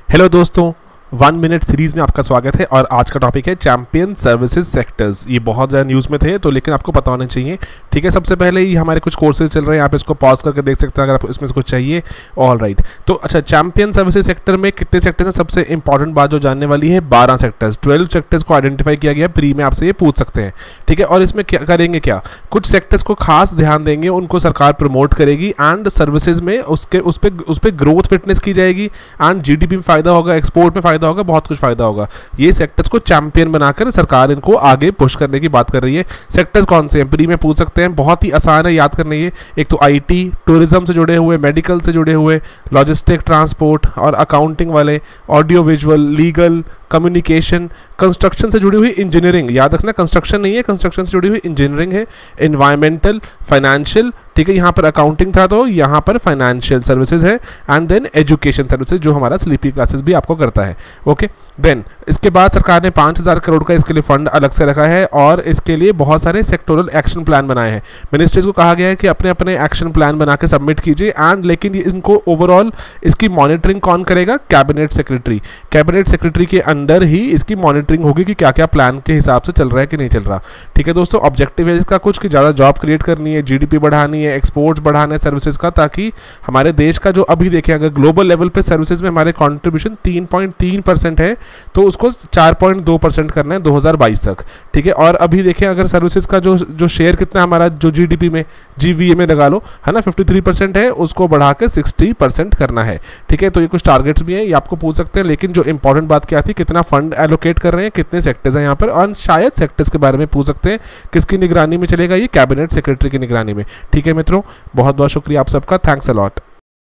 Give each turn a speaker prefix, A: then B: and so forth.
A: Hello दोस्तों, 1 minute series में आपका स्वागत है। और आज का टॉपिक है चैंपियन सर्विसेज सेक्टर्स। ये बहुत ज़्यादा न्यूज़ में थे तो लेकिन आपको पता होना चाहिए। ठीक है, सबसे पहले ही हमारे कुछ कोर्सेज चल रहे हैं, आप इसको पॉज करके देख सकते हैं अगर आपको इसमें से कुछ चाहिए। ऑल राइट, तो अच्छा, चैंपियन सर्विसेज सेक्टर में कितने सेक्टर्स हैं? सबसे इंपॉर्टेंट बात जो जानने वाली है, 12 सेक्टर्स, 12 सेक्टर्स को आइडेंटिफाई किया गया। प्री में आपसे ये पूछ सकते हैं। ठीक है, और इसमें क्या करेंगे, क्या कुछ सेक्टर्स को खास ध्यान देंगे, उनको सरकार प्रमोट करेगी एंड सर्विसेज में उस पर ग्रोथ फिटनेस की जाएगी एंड जीडीपी में फ़ायदा होगा, एक्सपोर्ट में फ़ायदा होगा, बहुत कुछ फ़ायदा होगा। ये सेक्टर्स को चैंपियन बनाकर सरकार इनको आगे पुश करने की बात कर रही है। सेक्टर्स कौन से हैं? प्री में पूछ सकते हैं, बहुत ही आसान है याद करने। ये एक तो आईटी, टूरिज्म से जुड़े हुए, मेडिकल से जुड़े हुए, लॉजिस्टिक, ट्रांसपोर्ट और अकाउंटिंग वाले, audio visual, legal, communication, construction से जुड़ी हुई इंजीनियरिंग, याद रखना कंस्ट्रक्शन नहीं है, कंस्ट्रक्शन से जुड़ी हुई इंजीनियरिंग है, एनवायरमेंटल, फाइनेंशियल, ठीक है, यहाँ पर अकाउंटिंग था तो यहाँ पर फाइनेंशियल सर्विसेज है, एंड देन एजुकेशन सर्विसेज जो हमारा स्लीपी क्लासेस भी आपको करता है। ओके, देन इसके बाद सरकार ने 5000 करोड़ का इसके लिए फंड अलग से रखा है और इसके लिए बहुत सारे सेक्टोरल एक्शन प्लान बनाए हैं। मिनिस्ट्रीज को कहा गया है कि अपने अपने एक्शन प्लान बना के सबमिट कीजिए एंड लेकिन इनको ओवरऑल इसकी मॉनिटरिंग कौन करेगा? Cabinet secretary. कैबिनेट सेक्रेटरी के अंडर ही इसकी मॉनिटरिंग होगी कि क्या क्या प्लान के हिसाब से चल रहा है कि नहीं चल रहा। ठीक है दोस्तों, ऑब्जेक्टिव है इसका कुछ कि ज़्यादा जॉब क्रिएट करनी है, जीडीपी बढ़ानी है, एक्सपोर्ट्स बढ़ाना है सर्विसेज का, ताकि हमारे देश का जो अभी देखें अगर ग्लोबल लेवल पे सर्विसेज में हमारे कंट्रीब्यूशन 3.3% है तो उसको 4.2% करना है 2022 तक। ठीक है, और अभी देखें अगर सर्विसेज का जो शेयर कितना हमारा जो जीडीपी में, जीवीए में लगा लो, है ना, 53% है, उसको बढ़ा के 60% करना है। ठीक है, तो ये कुछ टारगेट्स भी हैं, ये आपको पूछ सकते हैं। लेकिन जो इंपॉर्टेंट बात क्या थी, कितना फंड एलोकेट कर रहे हैं, कितने सेक्टर्स हैं यहाँ पर, और शायद सेक्टर्स के बारे में पूछ सकते हैं। किसकी निगरानी में चलेगा ये? कैबिनेट सेक्रेटरी की निगरानी में। ठीक है मित्रों, बहुत बहुत शुक्रिया आप सबका, थैंक्स अ लॉट।